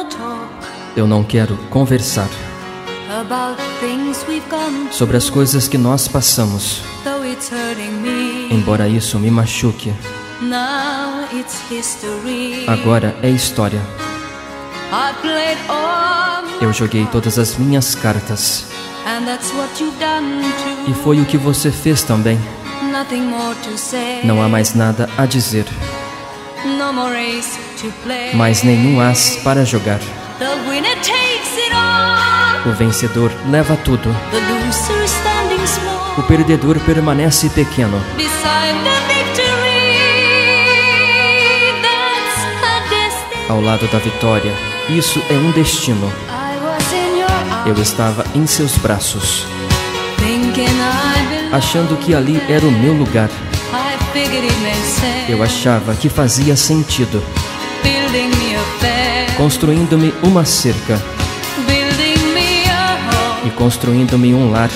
Eu não quero conversar sobre as coisas que nós passamos, embora isso me machuque. Agora é história. Eu joguei todas as minhas cartas, e foi o que você fez também. Não há mais nada a dizer, mais nenhum as para jogar. O vencedor leva tudo. O perdedor permanece pequeno. Ao lado da vitória, isso é um destino. Eu estava em seus braços, achando que ali era o meu lugar. Eu achava que fazia sentido, construindo-me uma cerca e construindo-me um lar,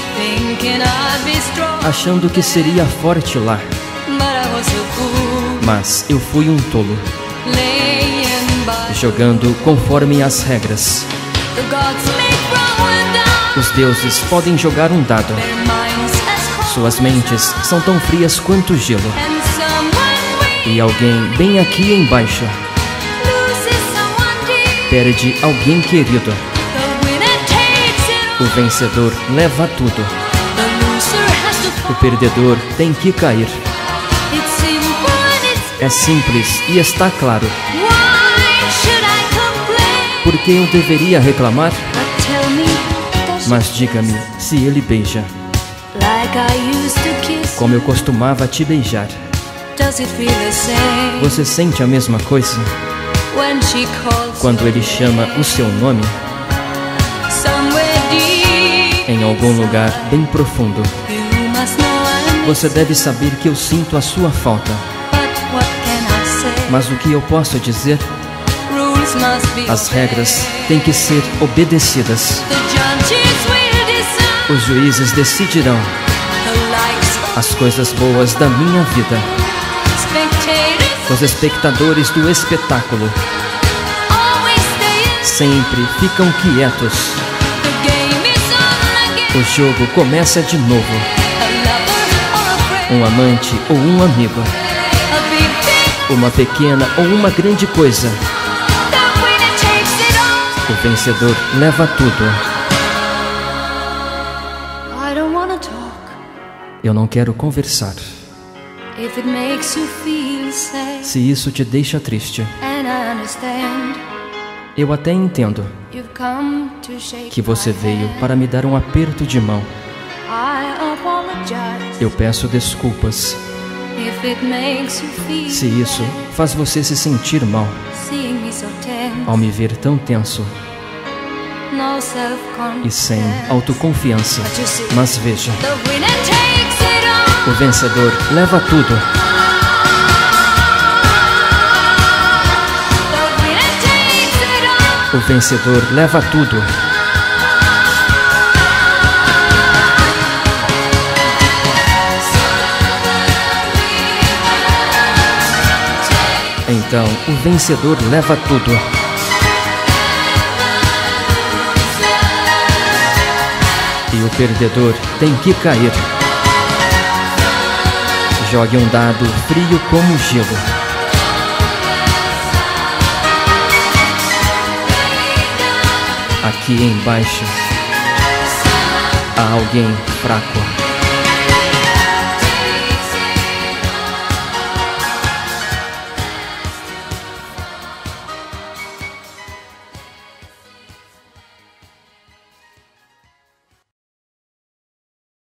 achando que seria forte lá. Mas eu fui um tolo, jogando conforme as regras. Os deuses podem jogar um dado. Suas mentes são tão frias quanto gelo. E alguém bem aqui embaixo perde alguém querido. O vencedor leva tudo. O perdedor tem que cair. É simples e está claro. Por que eu deveria reclamar? Mas diga-me se ele beija como eu costumava te beijar. Você sente a mesma coisa quando ele chama o seu nome? Em algum lugar bem profundo, você deve saber que eu sinto a sua falta. Mas o que eu posso dizer? As regras têm que ser obedecidas. Os juízes decidirão as coisas boas da minha vida. Os espectadores do espetáculo sempre ficam quietos. O jogo começa de novo. Um amante ou um amigo, uma pequena ou uma grande coisa. O vencedor leva tudo. Eu não quero conversar. Se isso te deixa triste, eu até entendo que você veio para me dar um aperto de mão. Eu peço desculpas se isso faz você se sentir mal ao me ver tão tenso e sem autoconfiança. Mas veja, o vencedor leva tudo. O vencedor leva tudo. Então, o vencedor leva tudo. E o perdedor tem que cair. Jogue um dado frio como gelo. Aqui embaixo há alguém fraco.